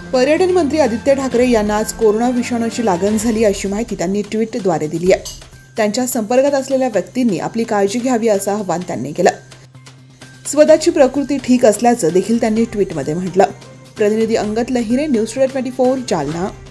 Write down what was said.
पर्यटन मंत्री आदित्य ठाकरे यांना आज कोरोना विषाणूची लागण झाली अशी माहिती त्यांनी ट्विटद्वारे दिली आहे। त्यांच्या संपर्कात असलेल्या व्यक्तींनी आपली काळजी घ्यावी असं आवाहन त्यांनी केलं। स्वतःची प्रकृती ठीक असल्याचं देखील त्यांनी ट्विटमध्ये म्हटलं। प्रतिनिधी अंगद लहिरे, न्यूज 24 जालना।